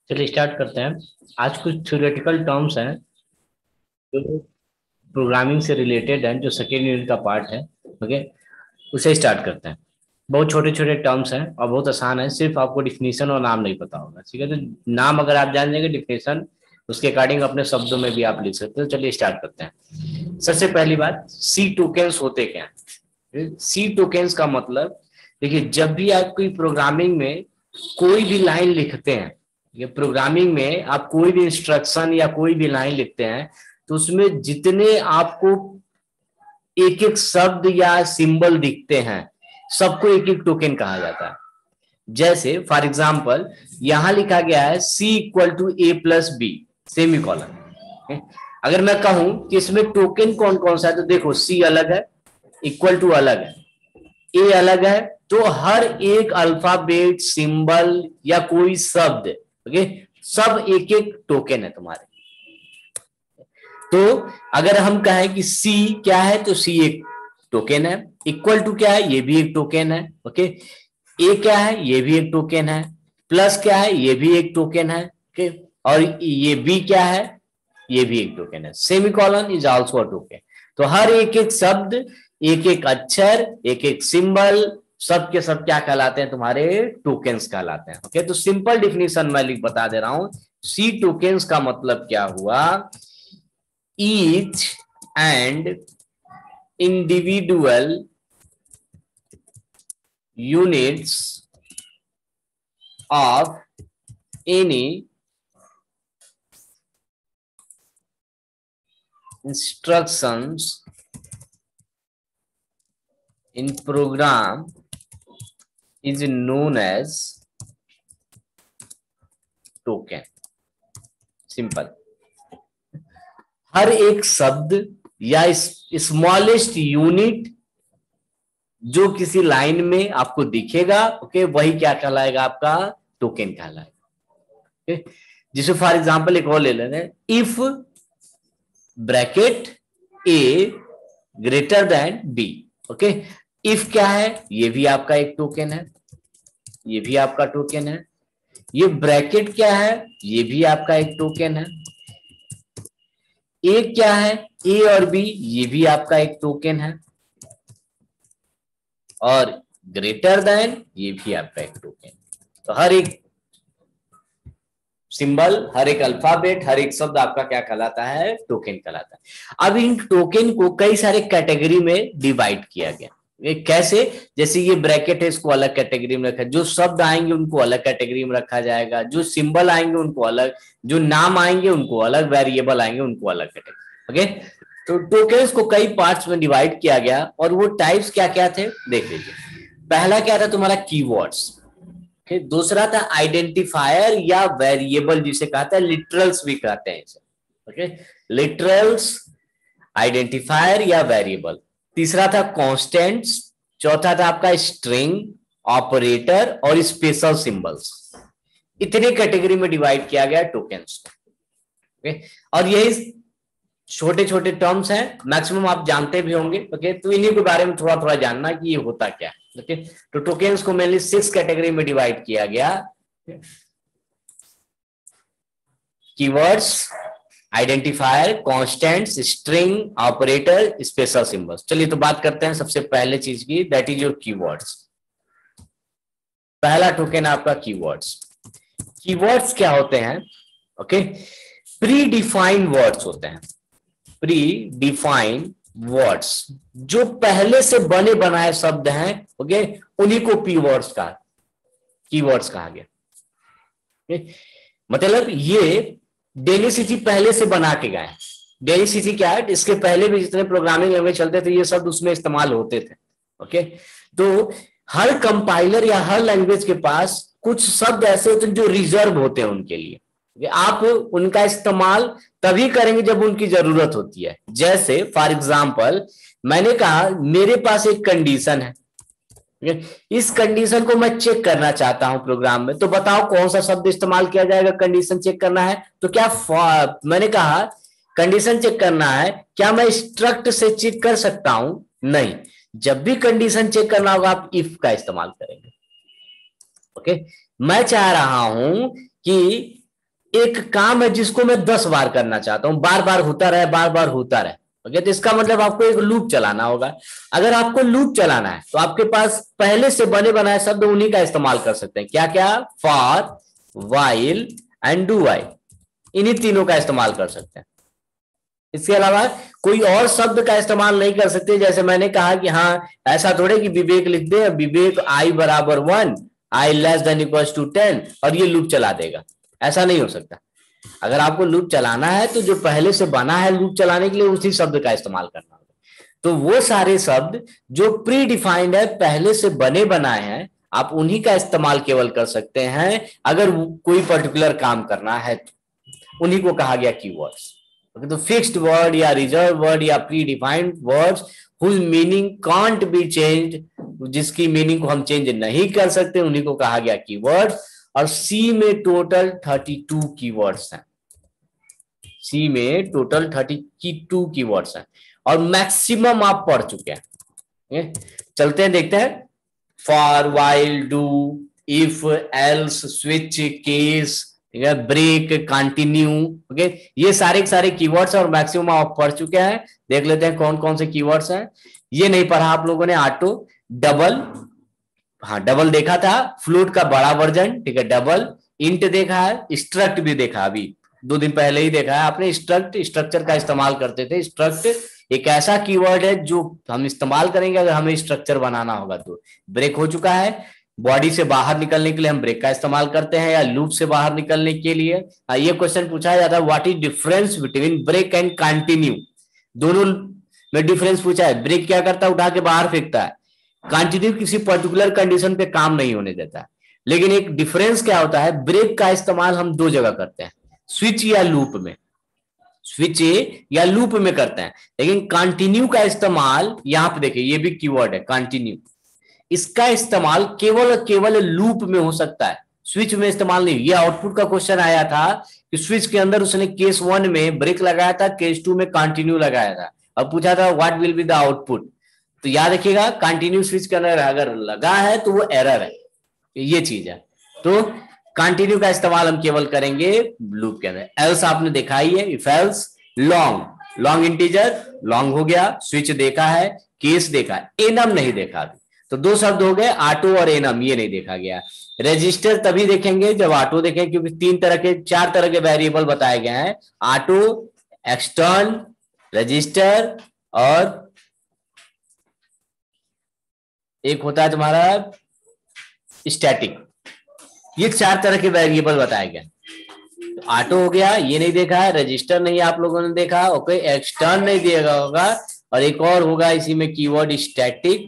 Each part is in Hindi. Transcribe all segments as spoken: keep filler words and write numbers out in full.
चलिए स्टार्ट करते हैं। आज कुछ थ्योरेटिकल टर्म्स हैं जो प्रोग्रामिंग से रिलेटेड हैं, जो सेकेंड यूनिट का पार्ट है। ओके, उसे स्टार्ट करते हैं। बहुत छोटे छोटे टर्म्स हैं और बहुत आसान है, सिर्फ आपको डिफिनीशन और नाम नहीं पता होगा। ठीक है, तो नाम अगर आप जान जाएंगे, डिफिनीशन उसके अकॉर्डिंग अपने शब्दों में भी आप लिख सकते हो। चलिए स्टार्ट करते हैं। सबसे पहली बात, सी टोकेन्स होते क्या हैं? सी टोकेन्स का मतलब, देखिए, जब भी आप कोई प्रोग्रामिंग में कोई भी लाइन लिखते हैं, ये प्रोग्रामिंग में आप कोई भी इंस्ट्रक्शन या कोई भी लाइन लिखते हैं, तो उसमें जितने आपको एक एक शब्द या सिंबल दिखते हैं, सबको एक एक टोकन कहा जाता है। जैसे फॉर एग्जाम्पल यहां लिखा गया है C equal to A plus B semicolon. अगर मैं कहूं कि इसमें टोकन कौन कौन सा है, तो देखो सी अलग है, इक्वल टू अलग है, ए अलग है, तो हर एक अल्फाबेट सिंबल या कोई शब्द, ओके, सब एक एक टोकन है तुम्हारे। तो अगर हम कहें कि सी क्या है, तो सी एक टोकन है। इक्वल टू क्या है, ये भी एक टोकन है। ओके, ए क्या है, ये भी एक टोकन है। प्लस क्या है, ये भी एक टोकन है। ओके, और ये बी क्या है, ये भी एक टोकन है। Semicolon is also a token. तो हर एक एक शब्द, एक एक अक्षर, एक एक सिंबल, सब के सब क्या कहलाते हैं, तुम्हारे टोकन्स कहलाते हैं। ओके, तो सिंपल डिफिनीशन मैं लिख बता दे रहा हूं। सी टोकन्स का मतलब क्या हुआ, each and individual units of any instructions in program is known as token. Simple. हर एक शब्द या स्मॉलेस्ट यूनिट जो किसी लाइन में आपको दिखेगा, ओके, वही क्या कहलाएगा, आपका टोकन कहलाएगा। जिसे फॉर एग्जांपल एक और ले लेते हैं, if bracket A greater than B. Okay, if क्या है, ये भी आपका एक टोकन है, ये भी आपका टोकन है। ये ब्रैकेट क्या है, ये भी आपका एक टोकन है। ए क्या है, ए और बी, ये भी आपका एक टोकन है। और ग्रेटर देन, ये भी आपका एक टोकन। तो हर एक सिंबल, हर एक अल्फाबेट, हर एक शब्द आपका क्या कहलाता है, टोकन कहलाता है। अब इन टोकन को कई सारे कैटेगरी में डिवाइड किया गया। ये कैसे, जैसे ये ब्रैकेट है, इसको अलग कैटेगरी में रखा, जो शब्द आएंगे उनको अलग कैटेगरी में रखा जाएगा, जो सिंबल आएंगे उनको अलग, जो नाम आएंगे उनको अलग, वेरिएबल आएंगे उनको अलग कैटेगरी। ओके, तो टोकन्स को कई पार्ट्स में डिवाइड किया गया, और वो टाइप्स क्या क्या थे देख लीजिए। पहला क्या था, तुम्हारा कीवर्ड्स। Okay, दूसरा था आइडेंटिफायर या वेरिएबल, जिसे कहता है लिटरल्स भी कहते हैं इसे। ओके, लिटरल्स, आइडेंटिफायर या वेरिएबल। तीसरा था कॉन्स्टेंट्स। चौथा था आपका स्ट्रिंग, ऑपरेटर और स्पेशल सिंबल्स। इतने कैटेगरी में डिवाइड किया गया टोकन्स को। ओके, और यही छोटे छोटे टर्म्स हैं, मैक्सिमम आप जानते भी होंगे। ओके, तो इन्हीं के बारे में थोड़ा थोड़ा जानना कि ये होता क्या है। ओके, तो टोकन्स को मेनली सिक्स कैटेगरी में डिवाइड किया गया। Keywords, identifier, constants, string, operator, special symbols. चलिए तो बात करते हैं सबसे पहले चीज की, दैट इज योर कीवर्ड्स। पहला टोकन आपका कीवर्ड्स। कीवर्ड्स क्या होते हैं, ओके, प्री डिफाइंड वर्ड्स होते हैं। प्री डिफाइंड वर्ड्स, जो पहले से बने बनाए शब्द हैं, ओके, उन्हीं को कीवर्ड्स का कीवर्ड्स कहा गया। मतलब ये डेली सिटी पहले से बना के गए। डेली सिटी क्या है, इसके पहले भी जितने प्रोग्रामिंग लैंग्वेज चलते थे, ये शब्द उसमें इस्तेमाल होते थे। ओके, तो हर कंपाइलर या हर लैंग्वेज के पास कुछ शब्द ऐसे होते हैं जो रिजर्व होते हैं उनके लिए। आप उनका इस्तेमाल तभी करेंगे जब उनकी जरूरत होती है। जैसे फॉर एग्जांपल मैंने कहा मेरे पास एक कंडीशन है, इस कंडीशन को मैं चेक करना चाहता हूं प्रोग्राम में, तो बताओ कौन सा शब्द इस्तेमाल किया जाएगा कंडीशन चेक करना है। तो क्या मैंने कहा कंडीशन चेक करना है, क्या मैं स्ट्रक्ट से चेक कर सकता हूं? नहीं, जब भी कंडीशन चेक करना होगा आप इफ का इस्तेमाल करेंगे। ओके, मैं चाह रहा हूं कि एक काम है जिसको मैं दस बार करना चाहता हूं, बार बार होता रहे बार बार होता रहे, ओके, तो इसका मतलब आपको एक लूप चलाना होगा। अगर आपको लूप चलाना है तो आपके पास पहले से बने बनाए शब्द उन्हीं का इस्तेमाल कर सकते हैं। क्या क्या? For, while and do while, इन्हीं तीनों का इस्तेमाल कर सकते हैं। इसके अलावा कोई और शब्द का इस्तेमाल नहीं कर सकते। जैसे मैंने कहा कि हाँ, ऐसा थोड़े कि विवेक लिख दे, विवेक आई बराबर one, I less than equal to ten, और ये लूप चला देगा, ऐसा नहीं हो सकता। अगर आपको लूप चलाना है तो जो पहले से बना है लूप चलाने के लिए उसी शब्द का इस्तेमाल करना होगा। तो वो सारे शब्द जो प्री डिफाइंड है, पहले से बने बनाए हैं, आप उन्हीं का इस्तेमाल केवल कर सकते हैं अगर कोई पर्टिकुलर काम करना है तो। उन्हीं को कहा गया कीवर्ड्स। तो फिक्स्ड वर्ड या रिजर्व वर्ड या pre defined words whose meaning can't be changed, जिसकी मीनिंग को हम चेंज नहीं कर सकते, उन्हीं को कहा गया कीवर्ड्स। और सी में टोटल थर्टी टू कीवर्ड्स हैं। सी में टोटल थर्टी टू कीवर्ड्स हैं और मैक्सिमम आप पढ़ चुके हैं। चलते हैं, देखते हैं। For, while, do, if, else, switch, case, break, continue, okay, ये सारे सारे कीवर्ड्स और मैक्सिमम आप पढ़ चुके हैं। देख लेते हैं कौन कौन से कीवर्ड्स हैं। ये नहीं पढ़ा आप लोगों ने, ऑटो, डबल, हाँ डबल देखा था, फ्लूट का बड़ा वर्जन, ठीक है, डबल, इंट देखा है, स्ट्रक्ट भी देखा, अभी दो दिन पहले ही देखा है आपने। स्ट्रक्ट, स्ट्रक्चर का इस्तेमाल करते थे। स्ट्रक्ट एक ऐसा कीवर्ड है जो हम इस्तेमाल करेंगे अगर हमें स्ट्रक्चर बनाना होगा तो। ब्रेक हो चुका है, बॉडी से बाहर निकलने के लिए हम ब्रेक का इस्तेमाल करते हैं, या लूप से बाहर निकलने के लिए। ये क्वेश्चन पूछा जाता है, what is difference between break and continue. दोनों में डिफरेंस पूछा है। ब्रेक क्या करता है? उठा के बाहर फेंकता है। कंटिन्यू किसी पर्टिकुलर कंडीशन पे काम नहीं होने देता है। लेकिन एक डिफरेंस क्या होता है, ब्रेक का इस्तेमाल हम दो जगह करते हैं, स्विच या लूप में, स्विच या लूप में करते हैं। लेकिन कंटिन्यू का इस्तेमाल यहां पे देखिए, ये भी कीवर्ड है कंटिन्यू, इसका इस्तेमाल केवल केवल लूप में हो सकता है, स्विच में इस्तेमाल नहीं। ये आउटपुट का क्वेश्चन आया था कि स्विच के अंदर उसने केस वन में ब्रेक लगाया था, केस टू में कंटिन्यू लगाया था, अब पूछा था what will be the output. तो याद रखिएगा, कंटिन्यू स्विच के अंदर अगर लगा है तो वो एरर है, ये चीज है। तो कंटिन्यू का इस्तेमाल हम केवल करेंगे लूप के अंदर। एल्स आपने देखा ही है, if else, long, long integer, long हो गया, स्विच देखा है, केस देखा है, एनम नहीं देखा अभी। तो दो शब्द हो गए, ऑटो और एनम, ये नहीं देखा गया। रजिस्टर तभी देखेंगे जब ऑटो देखें, क्योंकि तीन तरह के, चार तरह के वेरिएबल बताए गए हैं, ऑटो, एक्सटर्न, रजिस्टर, और एक होता है तुम्हारा स्टैटिक। ये चार तरह के वेरिएबल बताए गए। तो ऑटो हो गया, ये नहीं देखा है, रजिस्टर नहीं आप लोगों ने देखा, ओके, एक्सटर्न नहीं दिया होगा, और एक और होगा इसी में कीवर्ड स्टैटिक,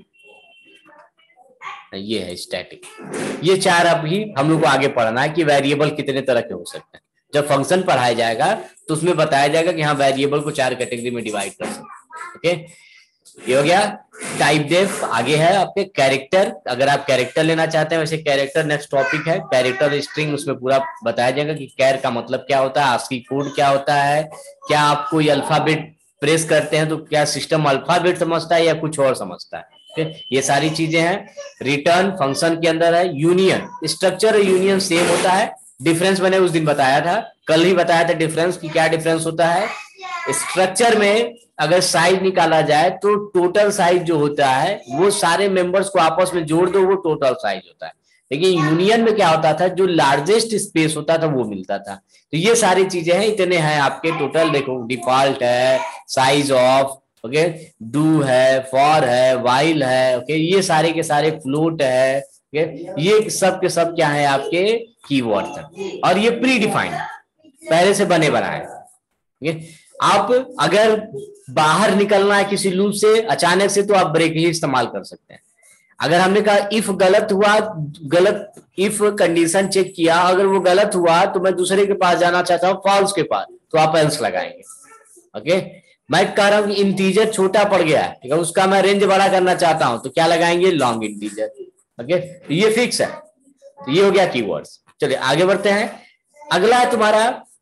ये है स्टैटिक। ये चार अभी हम लोग को आगे पढ़ना है कि वेरिएबल कितने तरह के हो सकते हैं। जब फंक्शन पढ़ाया जाएगा तो उसमें बताया जाएगा कि हाँ वेरिएबल को चार कैटेगरी में डिवाइड कर सकते हैं, ओके। ये हो गया। टाइप डेफ आगे है आपके। कैरेक्टर, अगर आप कैरेक्टर लेना चाहते हैं, वैसे कैरेक्टर नेक्स्ट टॉपिक है। कैरेक्टर स्ट्रिंग, उसमें पूरा बताया जाएगा कि कैर का मतलब क्या होता है, आस्की कोड क्या होता है, क्या आप कोई अल्फाबेट प्रेस करते हैं तो क्या सिस्टम अल्फाबेट समझता है या कुछ और समझता है, ये सारी चीजें हैं। रिटर्न फंक्शन के अंदर है। यूनियन, स्ट्रक्चर यूनियन सेम होता है। डिफरेंस मैंने उस दिन बताया था, कल ही बताया था डिफरेंस की, क्या डिफरेंस होता है। स्ट्रक्चर में अगर साइज निकाला जाए तो टोटल साइज जो होता है वो सारे मेंबर्स को आपस में जोड़ दो, वो टोटल साइज होता है। लेकिन यूनियन में क्या होता था, जो लार्जेस्ट स्पेस होता था वो मिलता था। तो ये सारी चीजें हैं, इतने हैं आपके टोटल। देखो, डिफॉल्ट है, साइज ऑफ, ओके, डू है, फॉर है, वाइल है, ओके, ये सारे के सारे फ्लोट है, ओके, ये सब के सब क्या है आपके कीवर्ड्स हैं। और ये प्री डिफाइंड, पहले से बने बनाए, ओके। आप अगर बाहर निकलना है किसी लूप से अचानक से, तो आप ब्रेक ही इस्तेमाल कर सकते हैं। अगर हमने कहा इफ गलत हुआ, गलत इफ कंडीशन चेक किया, अगर वो गलत हुआ तो मैं दूसरे के पास जाना चाहता हूं, फॉल्स के पास, तो आप एल्स लगाएंगे, ओके। मैं कह रहा हूं कि इंटीजर छोटा पड़ गया है, ठीक है, उसका मैं रेंज बड़ा करना चाहता हूं, तो क्या लगाएंगे, लॉन्ग इंटीजर, ओके। तो ये फिक्स है। तो ये हो गया कीवर्ड्स। चलिए आगे बढ़ते हैं। अगला है तुम्हारा,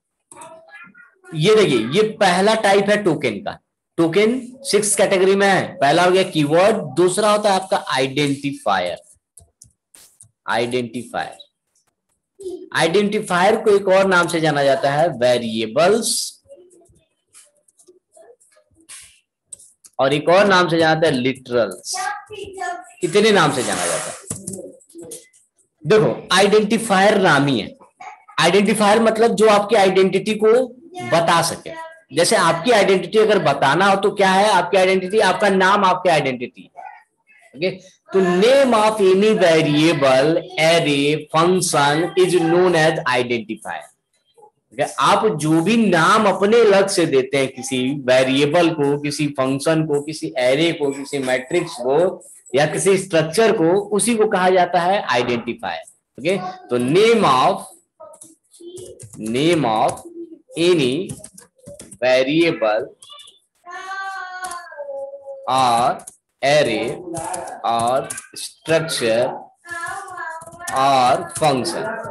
ये देखिए, ये पहला टाइप है टोकन का। टोकन सिक्स कैटेगरी में है। पहला हो गया कीवर्ड, दूसरा होता है आपका आइडेंटिफायर। आइडेंटिफायर आइडेंटिफायर को एक और नाम से जाना जाता है वेरिएबल्स, और एक और नाम से जाना जाता है लिटरल्स। कितने नाम से जाना जाता है? देखो, आइडेंटिफायर नाम ही है। आइडेंटिफायर मतलब जो आपकी आइडेंटिटी को बता सके। जैसे आपकी आइडेंटिटी अगर बताना हो तो क्या है आपकी आइडेंटिटी? आपका नाम आपकी आइडेंटिटी। ओके, तो name of any variable, array, function is known as identifier. आप जो भी नाम अपने अलग से देते हैं किसी वेरिएबल को, किसी फंक्शन को, किसी एरे को, किसी मैट्रिक्स को या किसी स्ट्रक्चर को, उसी को कहा जाता है आइडेंटिफायर। ओके, तो name of name of any variable और एरे और स्ट्रक्चर और function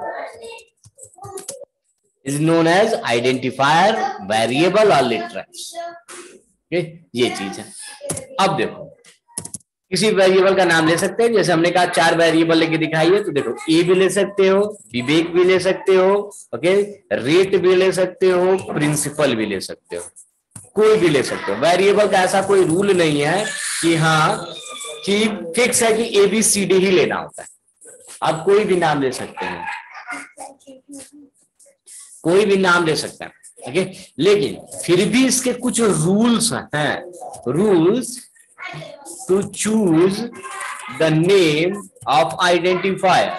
is known as identifier, variable और literals। ये चीज है। अब देखो, किसी वेरिएबल का नाम ले सकते हैं। जैसे हमने कहा चार वेरिएबल लेके दिखाइए, तो देखो ए भी ले सकते हो, विवेक भी ले सकते हो, ओके, रेट भी ले सकते हो, प्रिंसिपल भी ले सकते हो, कोई भी ले सकते हो। वेरिएबल का ऐसा कोई रूल नहीं है कि हाँ कि फिक्स है कि ए बी सी डी ही लेना होता है। आप कोई भी नाम ले सकते हैं, कोई भी नाम ले सकते हैं, ओके। लेकिन फिर भी इसके कुछ रूल्स हैं। Rules to choose the name of identifier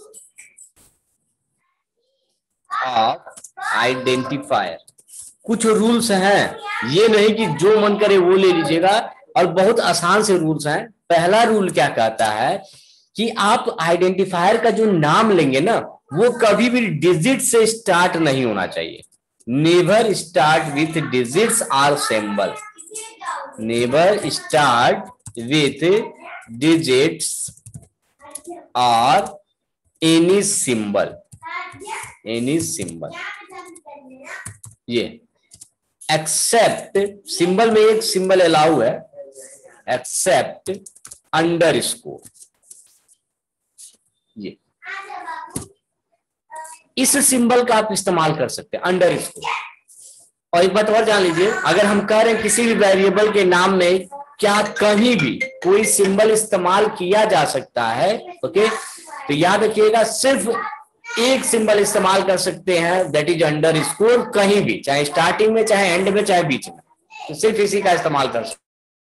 of identifier कुछ रूल्स हैं। ये नहीं कि जो मन करे वो ले लीजिएगा, और बहुत आसान से रूल्स हैं। पहला रूल क्या कहता है कि आप आइडेंटिफायर का जो नाम लेंगे ना, वो कभी भी डिजिट से स्टार्ट नहीं होना चाहिए। Never start with digits or symbol. Never start with digits और एनी सिंबल, एनी सिंबल। ये एक्सेप्ट सिंबल में एक सिंबल अलाउ है, एक्सेप्ट अंडर स्कोर। ये इस सिंबल का आप इस्तेमाल कर सकते हैं, अंडर स्कोर। और एक बात और जान लीजिए, अगर हम कह रहे हैं किसी भी वेरिएबल के नाम में क्या कहीं भी कोई सिंबल इस्तेमाल किया जा सकता है, ओके, तो याद रखिएगा सिर्फ एक सिंबल इस्तेमाल कर सकते हैं, दैट इज अंडर स्कोर। कहीं भी, चाहे स्टार्टिंग में, चाहे एंड में, चाहे बीच में, तो सिर्फ इसी का इस्तेमाल कर सकते।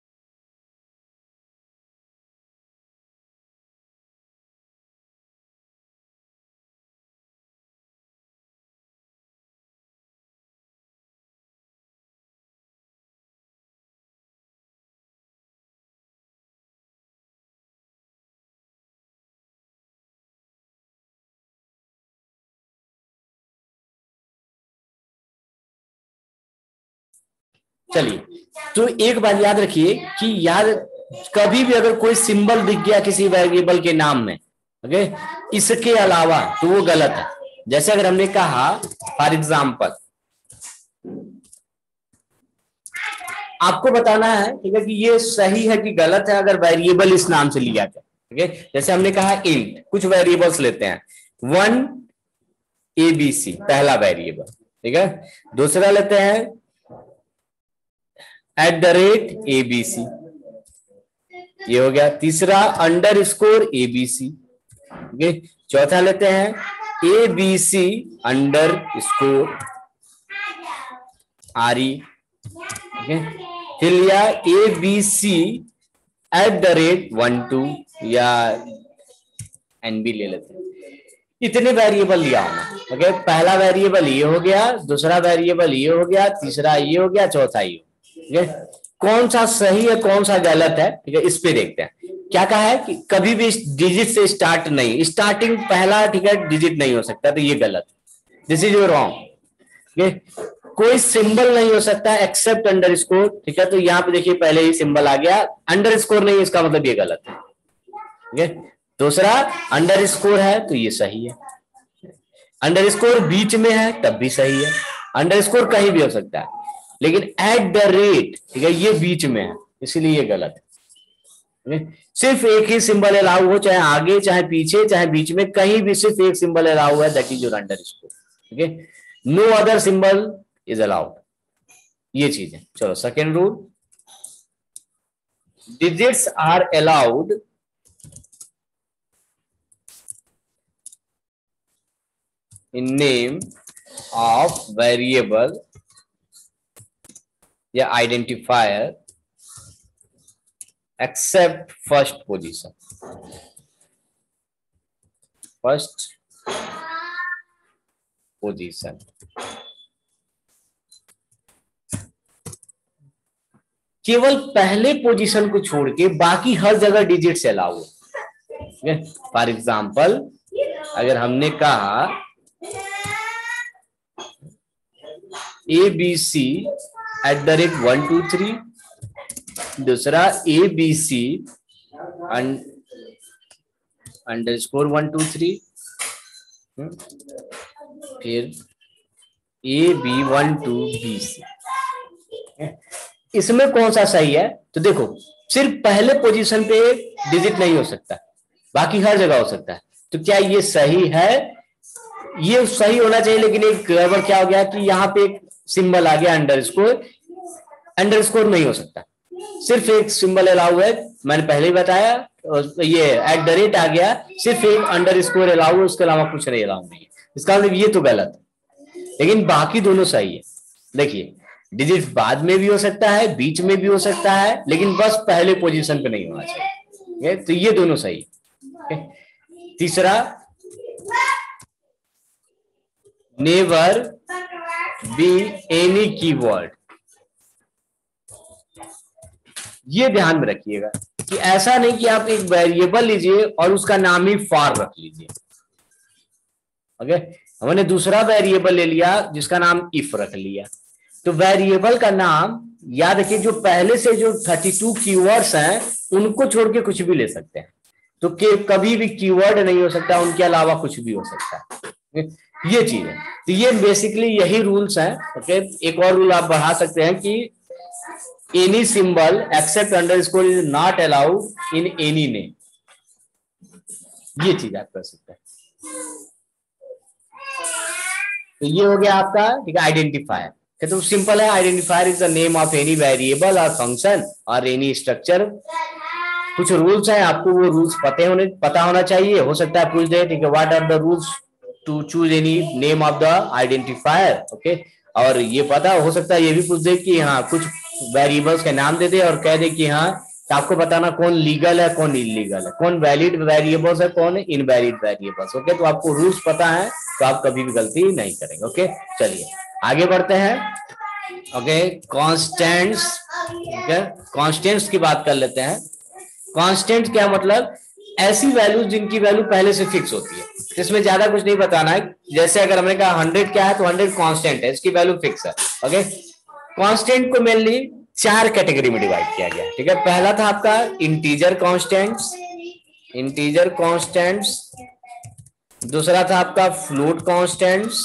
चलिए, तो एक बात याद रखिए कि याद कभी भी अगर कोई सिंबल दिख गया किसी वेरिएबल के नाम में, ओके, इसके अलावा, तो वो गलत है। जैसे अगर हमने कहा फॉर एग्जाम्पल, आपको बताना है, ठीक है, कि ये सही है कि गलत है अगर वेरिएबल इस नाम से लिया जाए। ठीक है, जैसे हमने कहा इंट, कुछ वेरिएबल्स लेते हैं, वन ए बी सी पहला वेरिएबल, ठीक है। दूसरा लेते हैं at the rate A B C, ये हो गया। तीसरा under A B C, okay. चौथा लेते हैं A B C under R E, okay. फिर लिया A B C at the rate one two, या एन बी ले लेते हैं। इतने वेरिएबल लिया हमने, ओके। पहला वेरिएबल ये हो गया, दूसरा वेरिएबल ये हो गया, तीसरा ये हो गया, चौथा ये। ठीक है, कौन सा सही है कौन सा गलत है, ठीक है, इस पे देखते हैं। क्या कहा है कि कभी भी डिजिट से स्टार्ट नहीं, स्टार्टिंग पहला, ठीक है, डिजिट नहीं हो सकता, तो ये गलत, दिस इज योर रॉन्ग। ठीक है, कोई सिंबल नहीं हो सकता एक्सेप्ट अंडर स्कोर, ठीक है, तो यहाँ पे देखिए पहले ही सिंबल आ गया, अंडर स्कोर नहीं, इसका मतलब ये गलत है। ठीक है, दूसरा अंडर स्कोर है तो ये सही है, अंडर स्कोर बीच में है तब भी सही है, अंडर स्कोर कहीं भी हो सकता है, लेकिन एट द रेट, ठीक है, ये बीच में है, इसीलिए ये गलत है। सिर्फ एक ही सिंबल अलाउ हो, चाहे आगे चाहे पीछे चाहे बीच में, कहीं भी सिर्फ एक सिंबल अलाउ है, that is your underscore. Okay, no other symbol is allowed. ये चीज है। चलो second rule, digits are allowed in name of variable या identifier except first position. First position केवल पहले पोजीशन को छोड़ के बाकी हर जगह डिजिट से अलाउ है। फॉर एग्जाम्पल, अगर हमने कहा A B C at the rate one two three, दूसरा A B C under one two three, फिर A B one two B C, इसमें कौन सा सही है? तो देखो, सिर्फ पहले पोजीशन पे डिजिट नहीं हो सकता, बाकी हर जगह हो सकता है। तो क्या ये सही है? ये सही होना चाहिए, लेकिन एक गड़बड़ क्या हो गया कि यहाँ पे एक सिंबल आ गया अंडरस्कोर। अंडरस्कोर नहीं हो सकता, सिर्फ एक सिंबल अलाउ है, मैंने पहले ही बताया। ये एट द रेट आ गया, सिर्फ एक अंडरस्कोर अलाउ है, उसके अलावा कुछ नहीं अलाउ नहीं है। इसका मतलब ये तो गलत है, लेकिन बाकी दोनों सही है। देखिए, डिजिट बाद में भी हो सकता है, बीच में भी हो सकता है, लेकिन बस पहले पोजीशन पे नहीं होना चाहिए। तो ये दोनों सही है। तीसरा, नेवर बी एनी कीवर्ड। ये ध्यान में रखिएगा कि ऐसा नहीं कि आप एक वेरिएबल लीजिए और उसका नाम ही फॉर रख लीजिए। ओके, हमने दूसरा वेरिएबल ले लिया जिसका नाम इफ रख लिया। तो वेरिएबल का नाम याद रखिए, जो पहले से जो थर्टी टू कीवर्ड्स हैं उनको छोड़ के कुछ भी ले सकते हैं। तो के कभी भी कीवर्ड नहीं हो सकता, उनके अलावा कुछ भी हो सकता है। ये चीज है। तो ये बेसिकली यही रूल्स हैं। ओके, एक और रूल आप बढ़ा सकते हैं कि any symbol except underscore is not allowed in any name. ये चीज आप कर सकते हैं। तो ये हो गया आपका, ठीक है, आइडेंटिफायर। तो सिंपल है, identifier is the name of any variable और फंक्शन और एनी स्ट्रक्चर। कुछ रूल्स हैं, आपको वो रूल्स पते होने पता होना चाहिए। हो सकता है पूछ दे, ठीक है, what are the rules to choose any name of the identifier. Okay, और ये पता हो सकता है ये भी पूछ दे कि हाँ कुछ वेरिएबल्स के नाम दे दे और कह दे कि हाँ, तो आपको बताना कौन लीगल है कौन इलीगल है, कौन वैलिड वेरिएबल्स है कौन इनवैलिड वेरिएबल्स। ओके, तो आपको रूल्स पता है तो आप कभी भी गलती नहीं करेंगे। ओके, चलिए आगे बढ़ते हैं। Okay, constants. ओके, कॉन्स्टेंट्स की बात कर लेते हैं। कॉन्स्टेंट क्या मतलब? ऐसी वैल्यूज जिनकी वैल्यू पहले से फिक्स होती है, इसमें ज्यादा कुछ नहीं बताना है। जैसे अगर हमने कहा हंड्रेड क्या है, तो हंड्रेड कांस्टेंट है, इसकी वैल्यू फिक्स है। ओके, कांस्टेंट को मेनली चार कैटेगरी में डिवाइड किया गया। ठीक है, पहला था आपका इंटीजर कांस्टेंट्स, इंटीजर कांस्टेंट्स। दूसरा था आपका फ्लोट कांस्टेंट्स,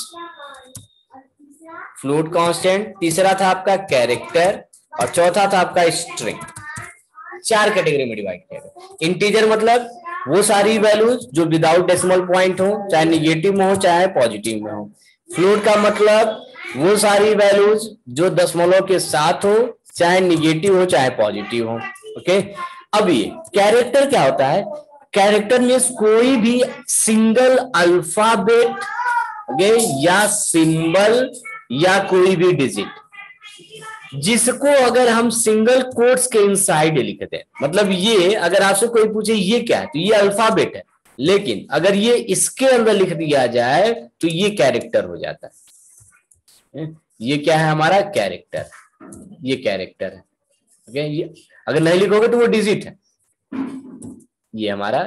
फ्लोट कांस्टेंट। तीसरा था आपका कैरेक्टर और चौथा था आपका स्ट्रिंग। चार कैटेगरी में डिवाइड किया गया। इंटीजर मतलब वो सारी वैल्यूज जो विदाउट डेसिमल पॉइंट हो, चाहे निगेटिव में हो चाहे पॉजिटिव में हो। फ्लोट का मतलब वो सारी वैल्यूज जो दशमलव के साथ हो, चाहे निगेटिव हो चाहे पॉजिटिव हो। ओके, अब ये कैरेक्टर क्या होता है? कैरेक्टर में कोई भी सिंगल अल्फाबेट, ओके, या सिंबल या कोई भी डिजिट जिसको अगर हम सिंगल कोट्स के इनसाइड लिखते हैं, मतलब ये अगर आपसे कोई पूछे ये क्या है, तो ये अल्फाबेट है, लेकिन अगर ये इसके अंदर लिख दिया जाए तो ये कैरेक्टर हो जाता है। ये क्या है? हमारा कैरेक्टर। ये कैरेक्टर है। ओके, ये अगर नहीं लिखोगे तो वो डिजिट है। ये हमारा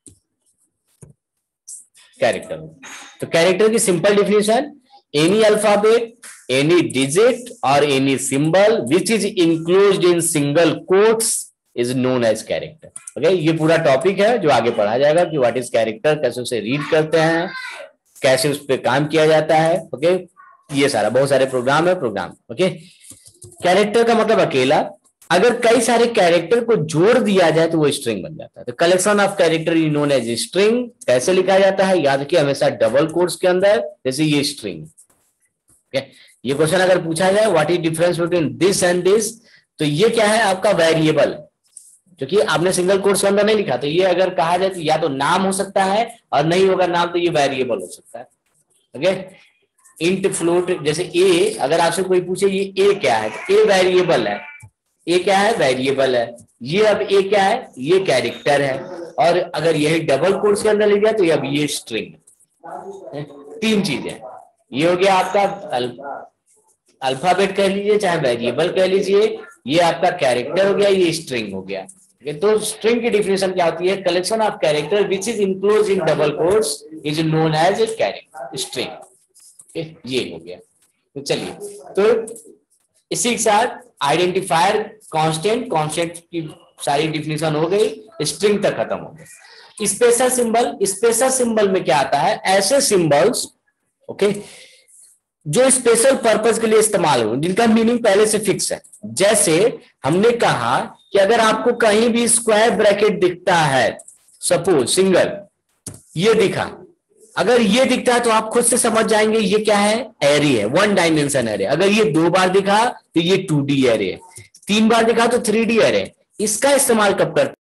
कैरेक्टर। तो कैरेक्टर की simple definition, any alphabet, any digit or any symbol which is enclosed in single quotes is known as character. Okay, ये पूरा टॉपिक है जो आगे पढ़ा जाएगा कि व्हाट इज कैरेक्टर, कैसे उसे रीड करते हैं, कैसे उस पर काम किया जाता है। ओके, ये सारा बहुत सारे प्रोग्राम है प्रोग्राम। ओके, कैरेक्टर का मतलब अकेला, अगर कई सारे कैरेक्टर को जोड़ दिया जाए तो वो स्ट्रिंग बन जाता है। तो collection of character is known as string. कैसे लिखा जाता है, याद रखिए हमेशा डबल कोट्स के अंदर, जैसे ये स्ट्रिंग। ये क्वेश्चन अगर पूछा जाए what is difference between this and this, तो ये क्या है आपका वेरिएबल, क्योंकि आपने सिंगल कोट्स के अंदर नहीं लिखा। तो ये अगर कहा जाए तो या तो नाम हो सकता है, और नहीं होगा नाम तो ये वेरिएबल हो सकता है। ओके, इंट फ्लोट, जैसे ए, अगर आपसे कोई पूछे ये ए क्या है, तो ए वेरिएबल है। ए क्या है, वेरिएबल है। ये अब ए क्या है, ये कैरेक्टर है। और अगर यही डबल कोट्स के अंदर लिख दिया तो ये अब ये स्ट्रिंग। तीन चीजें, ये हो गया आपका अल्फाबेट कह लीजिए चाहे वेरिएबल कह लीजिए, ये आपका कैरेक्टर हो गया, ये स्ट्रिंग हो गया। तो स्ट्रिंग की डिफिनेशन क्या होती है, collection of character which is enclose in double quotes is known as a character string. ये हो गया। तो चलिए, तो इसी के साथ आइडेंटिफायर, कांस्टेंट, कांस्टेंट की सारी डिफिनेशन हो गई, स्ट्रिंग तक खत्म हो गया। स्पेशल सिंबल, स्पेशल सिंबल में क्या आता है, ऐसे सिंबल्स ओके जो स्पेशल पर्पस के लिए इस्तेमाल हो, जिनका मीनिंग पहले से फिक्स है। जैसे हमने कहा कि अगर आपको कहीं भी स्क्वायर ब्रैकेट दिखता है, सपोज सिंगल ये दिखा, अगर ये दिखता है तो आप खुद से समझ जाएंगे ये क्या है, एरे है, वन डायमेंशन एरे। अगर ये दो बार दिखा तो ये टू डी एरे है, तीन बार दिखा तो थ्री डी एरे। इसका इस्तेमाल कब करते,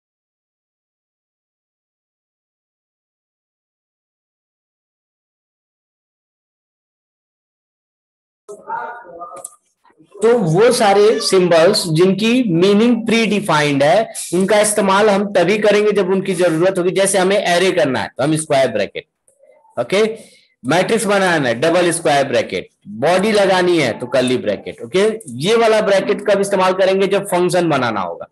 तो वो सारे सिंबल्स जिनकी मीनिंग प्री डिफाइंड है, उनका इस्तेमाल हम तभी करेंगे जब उनकी जरूरत होगी। जैसे हमें एरे करना है तो हम स्क्वायर ब्रैकेट, ओके, मैट्रिक्स बनाना है डबल स्क्वायर ब्रैकेट, बॉडी लगानी है तो कर्ली ब्रैकेट। ओके, ये वाला ब्रैकेट कब इस्तेमाल करेंगे, जब फंक्शन बनाना होगा,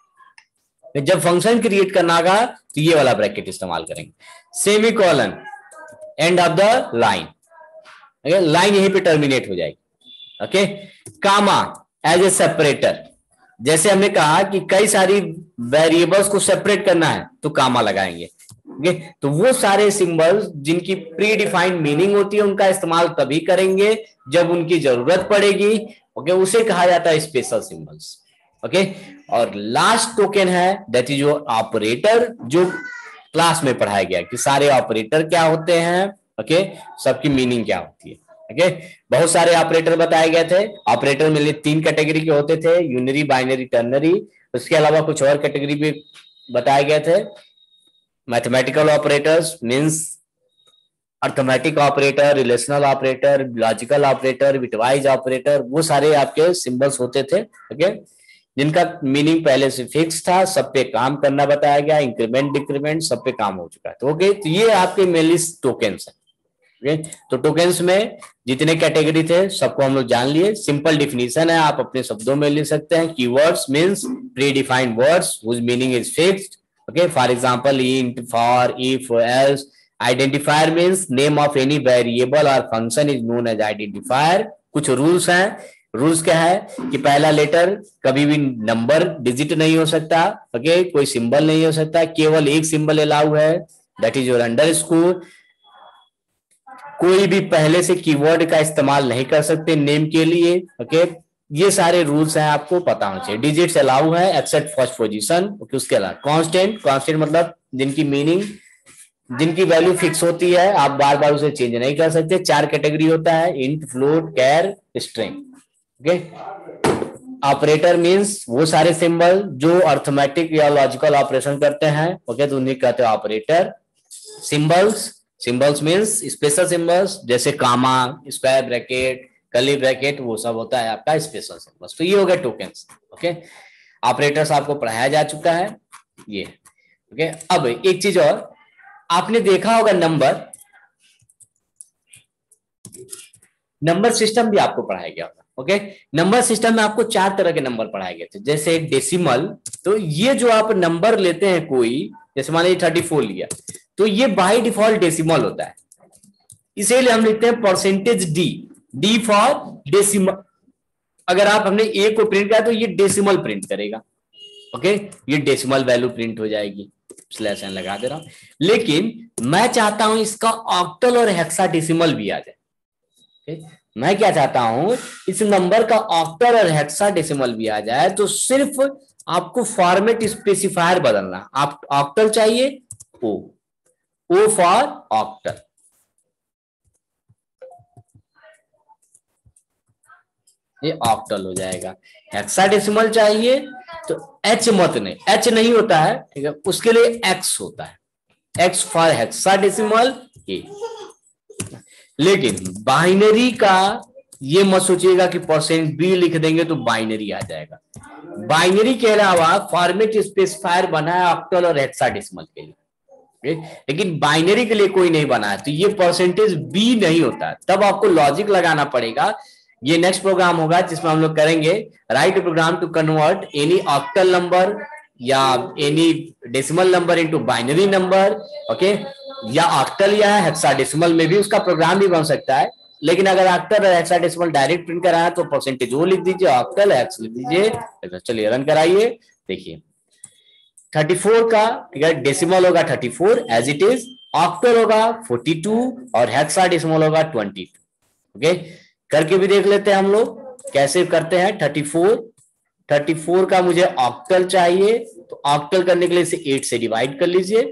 जब फंक्शन क्रिएट करना होगा तो ये वाला ब्रैकेट इस्तेमाल करेंगे। Semicolon, end of the line, line यहीं पे टर्मिनेट हो जाएगी। Okay, comma as a separator, जैसे हमने कहा कि कई सारी वेरिएबल्स को सेपरेट करना है तो कामा लगाएंगे। ओके, तो वो सारे सिंबल्स जिनकी प्री डिफाइंड मीनिंग होती है उनका इस्तेमाल तभी करेंगे जब उनकी जरूरत पड़ेगी। ओके, उसे कहा जाता है स्पेशल सिंबल्स। ओके, और लास्ट टोकन है दैट इज ऑपरेटर, जो क्लास में पढ़ाया गया कि सारे ऑपरेटर क्या होते हैं। ओके, सबकी मीनिंग क्या होती है। ओके, बहुत सारे ऑपरेटर बताए गए थे। ऑपरेटर में तीन कैटेगरी के होते थे, यूनरी, बाइनरी, टर्नरी। उसके अलावा कुछ और कैटेगरी भी बताए गए थे। Mathematical operators means arithmetic operator, relational operator, logical operator, bitwise operator, वो सारे आपके सिंबल्स होते थे। ओके, जिनका मीनिंग पहले से फिक्स था, सब पे काम करना बताया गया, इंक्रीमेंट डिक्रीमेंट सब पे काम हो चुका है। तो ओके, तो ये आपके मेनली टोकन्स है। तो टोकन्स में जितने कैटेगरी थे सबको हम लोग जान लिए। सिंपल डिफिनीशन है, आप अपने शब्दों में लिख सकते हैं। Keywords means pre defined words whose meaning is fixed. Okay, for example int, for, if, else. Identifier means name of any variable और function is known as identifier. कुछ रूल्स हैं। रूल्स क्या है कि पहला लेटर कभी भी नंबर डिजिट नहीं हो सकता। ओके, कोई सिंबल नहीं हो सकता, केवल एक सिंबल अलाउ है, दैट इज योर अंडरस्कोर। कोई भी पहले से कीवर्ड का इस्तेमाल नहीं कर सकते नेम के लिए। ओके, ये सारे रूल्स हैं, आपको पता होना चाहिए। डिजिट्स अलाउ है एक्सेप्ट फर्स्ट पोजीशन। ओके, उसके अलावा कांस्टेंट, कांस्टेंट मतलब जिनकी मीनिंग, जिनकी वैल्यू फिक्स होती है, आप बार बार उसे चेंज नहीं कर सकते। चार कैटेगरी होता है, int, float, char, string. Okay, operator means वो सारे सिंबल जो अर्थमेटिक या लॉजिकल ऑपरेशन करते हैं। ओके, तो उन्हें कहते हैं operator. Symbols, symbols means special symbols, जैसे comma, square bracket, curly bracket, वो सब होता है आपका स्पेशल सिंबल्स। तो ये हो गए टोकन्स। ओके, ऑपरेटर्स आपको पढ़ाया जा चुका है ये। ओके, अब एक चीज और, आपने देखा होगा नंबर नंबर सिस्टम भी आपको पढ़ाया गया होगा। ओके, नंबर सिस्टम में आपको चार तरह के नंबर पढ़ाए गए थे। जैसे डेसिमल, तो ये जो आप नंबर लेते हैं कोई, जैसे मान लीजिए थर्टी फोर लिया, तो ये बाय डिफॉल्ट डेसिमल होता है, इसीलिए हम लिखते हैं percentage d, d for decimal. अगर आप हमने ए को प्रिंट किया तो ये डेसिमल प्रिंट करेगा। ओके, ये डेसिमल वैल्यू प्रिंट हो जाएगी, स्लैश एन लगा दे रहा हूं। लेकिन मैं चाहता हूं इसका ऑक्टल और हेक्साडेसिमल भी आ जाए। मैं क्या चाहता हूं, इस नंबर का ऑक्टल और हेक्साडेसिमल भी आ जाए, तो सिर्फ आपको फॉर्मेट स्पेसिफायर बदलना। आप ऑक्टल चाहिए, ओ, ओ फॉर ऑक्टल, ये ऑक्टल हो जाएगा। हेक्साडेसिमल चाहिए तो एच मत नहीं, एच नहीं होता है, ठीक है, उसके लिए एक्स होता है, एक्स फॉर हेक्साडेसिमल ए। लेकिन बाइनरी का ये मत सोचिएगा कि परसेंट बी लिख देंगे तो बाइनरी आ जाएगा। बाइनरी के अलावा फॉर्मेट स्पेसिफायर बना है ऑक्टल और हेक्साडेसिमल के लिए, लेकिन बाइनरी के लिए कोई नहीं बना है, तो ये परसेंटेज बी नहीं होता। तब आपको लॉजिक लगाना पड़ेगा। ये नेक्स्ट प्रोग्राम होगा जिसमें हम लोग करेंगे write program to convert any octal number या any decimal number into binary number, okay, या ऑक्टल या हेक्साडेसिमल में भी उसका प्रोग्राम भी बन सकता है। लेकिन अगर ऑक्टल और हेक्साडेसिमल डायरेक्ट प्रिंट कराना है तो परसेंटेज वो लिख दीजिए, ऑक्टल हेक्स लिख दीजिए। चलिए रन कराइए, देखिए थर्टी फोर का, ठीक है, डेसिमल होगा thirty four as it is, octal होगा फोर्टी टू और हेक्साडेसिमल होगा ट्वेंटी टू। ओके, करके भी देख लेते हैं हम लोग कैसे करते हैं। थर्टी फोर थर्टी फोर का मुझे ऑक्टल चाहिए, तो ऑक्टल करने के लिए इसे एट से डिवाइड कर लीजिए।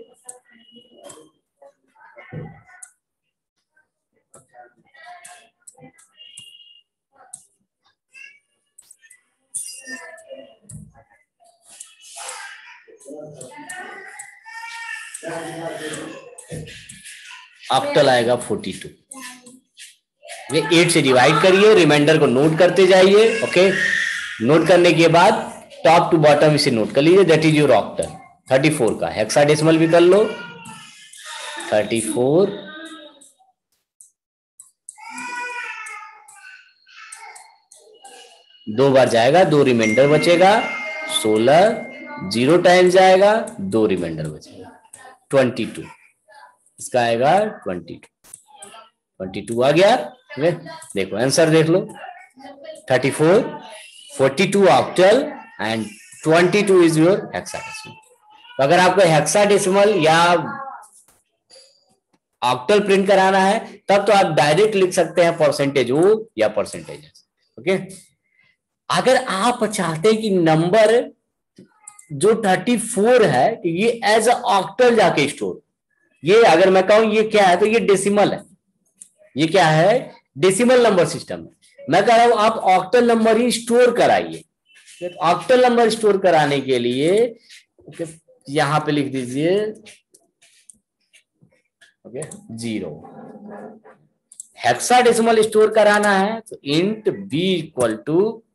ऑक्टल आएगा फोर्टी टू। ये एट से डिवाइड करिए, रिमाइंडर को नोट करते जाइए। ओके, नोट करने के बाद टॉप टू बॉटम इसे नोट कर लीजिए, that is your octal thirty four का। हेक्साडेसिमल भी कर लो, थर्टी फोर दो बार जाएगा, दो रिमाइंडर बचेगा, सोलह जीरो टाइम जाएगा, दो रिमाइंडर बचेगा, ट्वेंटी टू। इसका आएगा ट्वेंटी टू, ट्वेंटी टू आ गया। देखो आंसर देख लो, thirty four, forty two octal and twenty two is your hexadecimal. तो अगर आपको हेक्साडेसिमल या ऑक्टल प्रिंट कराना है तब तो आप डायरेक्ट लिख सकते हैं परसेंटेज ओ या परसेंटेज एस। ओके, अगर आप चाहते हैं कि नंबर जो थर्टी फोर है ये एज अ ऑक्टल जाके स्टोर, ये अगर मैं कहूं ये क्या है तो ये डेसिमल है, ये क्या है, डेसिमल नंबर सिस्टम है। मैं कह रहा हूं आप ऑक्टल नंबर ही स्टोर कराइए। ऑक्टल नंबर स्टोर कराने के लिए यहां पे लिख दीजिए ओके जीरो। हेक्साडेसिमल स्टोर कराना है तो इंट बी इक्वल टू